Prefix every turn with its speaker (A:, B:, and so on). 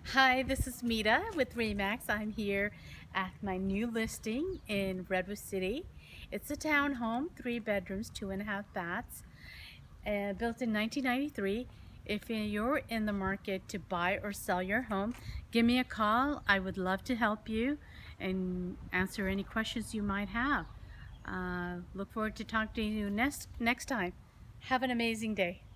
A: Hi, this is Mita with Remax. I'm here at my new listing in Redwood City. It's a townhome, 3 bedrooms, 2.5 baths, built in 1993. If you're in the market to buy or sell your home, give me a call. I would love to help you and answer any questions you might have. Look forward to talking to you next time. Have an amazing day.